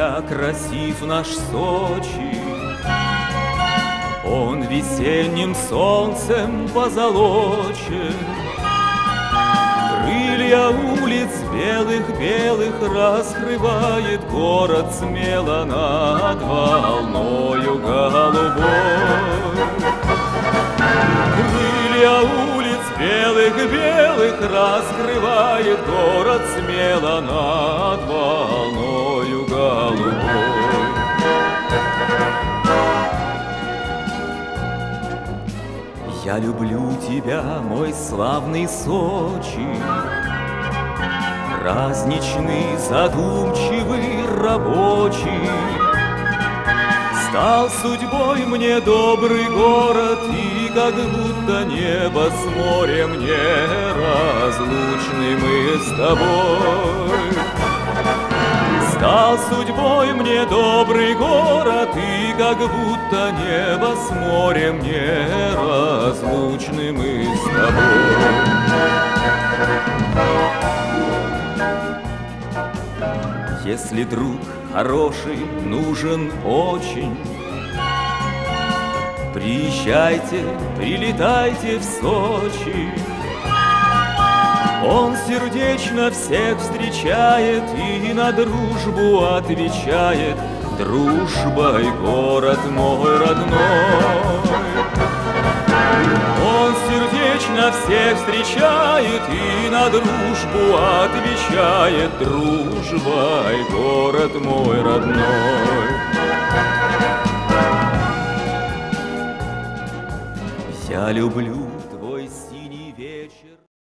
тебя красив наш Сочи. Он весенним солнцем позолочен, крылья улиц белых-белых раскрывает город смело над волною голубой. Крылья улиц белых-белых раскрывает город смело над волною голубой. Я люблю тебя, мой славный Сочи, праздничный, задумчивый, рабочий. Стал судьбой мне добрый город, и как будто небо с морем неразлучны мы с тобой. Стал судьбой мне добрый город, и как будто небо с морем неразлучны мы с тобой. Если друг хороший нужен очень, приезжайте, прилетайте в Сочи. Он сердечно всех встречает и на дружбу отвечает: дружбой город мой родной. Он сердечно всех встречает и на дружбу отвечает: дружбой город мой родной. Я люблю твой синий вечер.